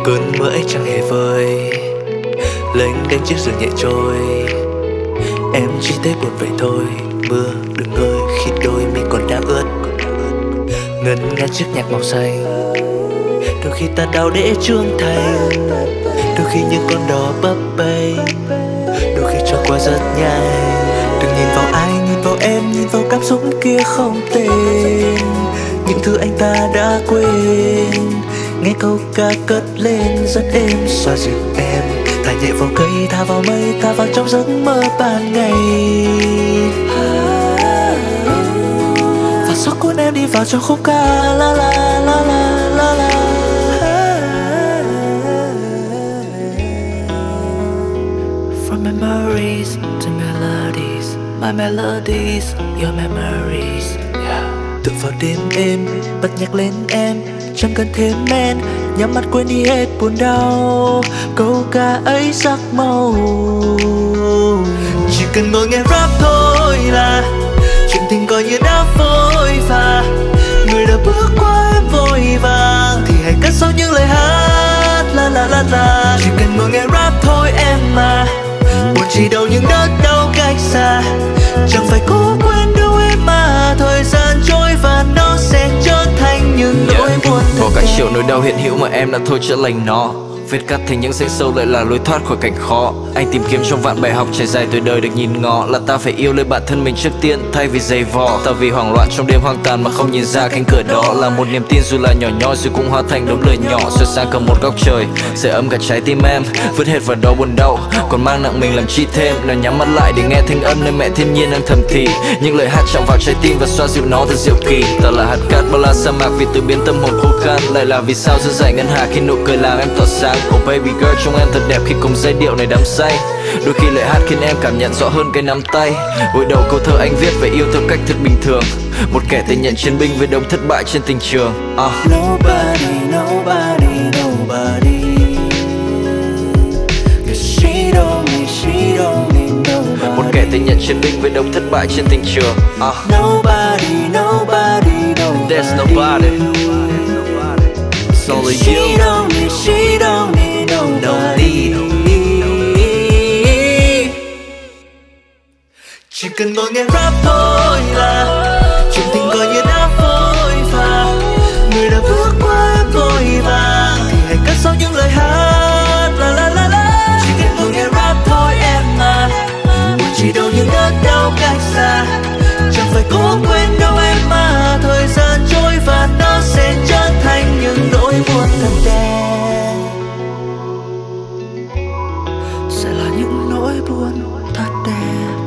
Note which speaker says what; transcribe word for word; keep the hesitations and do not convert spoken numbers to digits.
Speaker 1: Cơn mưa ấy chẳng hề vơi, lênh đênh chiếc giường nhẹ trôi. Em chỉ thấy buồn vậy thôi. Mưa đừng ngơi khi đôi mi còn đang ướt. Ngân nga chiếc nhạc màu xanh. Đôi khi ta đau để trưởng thành, đôi khi những con đò bấp bênh, đôi khi trôi qua rất nhanh. Đừng nhìn vào ai, nhìn vào em, nhìn vào cảm xúc kia không tên. Những thứ anh ta đã quên. Nghe câu ca cất lên rất êm, xoa dịu em. Thả nhẹ vào cây, thả vào mây, thả vào trong giấc mơ ban ngày. Và gió cuốn em đi vào trong khúc ca la la la la la la. From memories to melodies, my melodies, your memories. Yeah. Tựa vào đêm êm, bật nhạc lên em, chẳng cần thêm men, nhắm mắt quên đi hết buồn đau. Câu ca ấy sắc màu, chỉ cần ngồi nghe rap thôi là chuyện tình coi như đã vội vã. Người đã bước qua em vội vàng thì hãy cất sau những lời hát la la la la. Chỉ cần ngồi nghe rap thôi em mà, buồn chỉ đâu những đớt đau cách xa. Chẳng phải cố quên đâu em mà, thời gian trôi và nó sẽ trở thành những nỗi yeah. buồn.
Speaker 2: Có cả triệu nỗi đau hiện hữu mà em đã thôi chữa lành nó. Vết cắt thành những rãnh sâu lại là lối thoát khỏi cảnh khó. Anh tìm kiếm trong vạn bài học trải dài tuổi đời được nhìn ngó. Là ta phải yêu lấy bản thân mình trước tiên thay vì giày vò. Ta vì hoảng loạn trong đêm hoang tàn mà không nhìn ra cánh cửa đó. Là một niềm tin dù là nhỏ nhoi rồi cũng hóa thành đống lửa nhỏ. Soi sáng cầm một góc trời, sưởi ấm cả trái tim em. Vứt hết vào đó buồn đau, còn mang nặng mình làm chi thêm. Nào nhắm mắt lại để nghe thanh âm nơi mẹ thiên nhiên đang thầm thì. Những lời hát chạm vào trái tim và xoa dịu nó thật diệu kỳ. Ta là hạt cát bao la sa mạc vì từ biến tâm hồn khô khan. Lại là vì sao giữa dải ngân hà khi nụ cười làm em tỏa sáng. Oh baby girl, trông em thật đẹp khi cùng giai điệu này đắm say. Đôi khi lời hát khiến em cảm nhận rõ hơn cái nắm tay. Hồi đầu câu thơ anh viết về yêu theo cách thật bình thường, một kẻ tình nhận chiến binh với đống thất bại trên tình trường. uh.
Speaker 1: Nobody, nobody, nobody. Cause she don't need, she don't need nobody.
Speaker 2: Một kẻ tình nhận chiến binh với đống thất bại trên tình trường. uh.
Speaker 1: Nobody, nobody, nobody.
Speaker 2: There's nobody. It's only
Speaker 1: she
Speaker 2: you.
Speaker 1: Don't need, she don't need nobody.
Speaker 2: Don't need.
Speaker 1: Chỉ cần ngồi nghe rap thôi là chuyện tình coi như đã vội vã. Người đã bước qua em vội vàng thì hãy cất sau những lời hát la la la la. Chỉ cần ngồi nghe rap thôi em mà, buồn chỉ đâu những đớt đau cách xa. Chẳng phải cố quên đâu em mà, thời gian trôi và nó sẽ trở thành những nỗi buồn thật đẹp. Sẽ là những nỗi buồn thật đẹp.